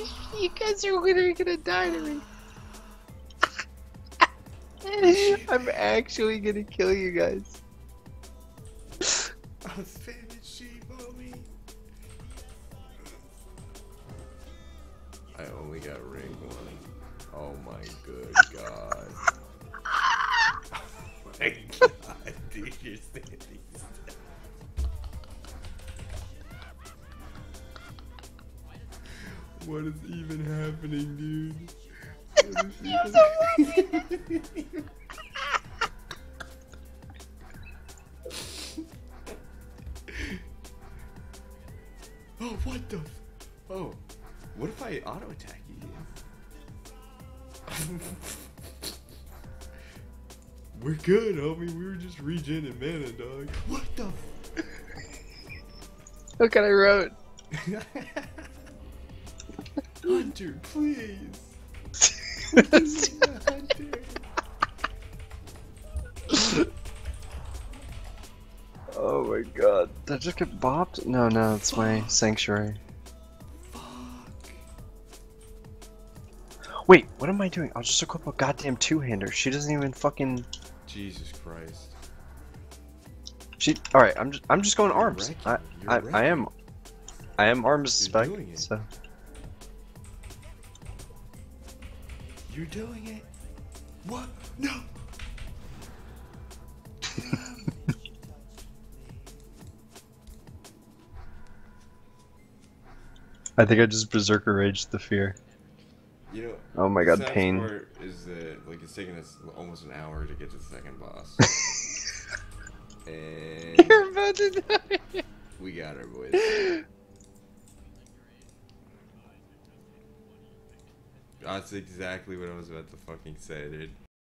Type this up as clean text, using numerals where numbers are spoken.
You guys are literally gonna die to me. I'm actually gonna kill you guys. I was fanning sheep, homie. I only got ring 1. Oh my good god. Oh my god, dude, you're standing still. What is even happening, dude? What is even... Oh, what the oh, what if I auto attack you? We're good, homie. We were just regenning mana, dog. What the Look what I wrote. Hunter, please. Please, Hunter. Oh my god. Did I just get bopped? No, no, it's my sanctuary. Fuck. Wait, what am I doing? I'll just equip a goddamn two-hander. She doesn't even fucking. Jesus Christ. She. All right, I'm just going You're arms. wrecking, you're I am. I am arms You're spec. doing it. So. You're doing it. What? No. I think I just berserker raged the fear. You know. Oh my the god, saddest pain. part is that like it's taking us almost an hour to get to the second boss. And You're about to die. we got her, boys. That's exactly what I was about to fucking say, dude.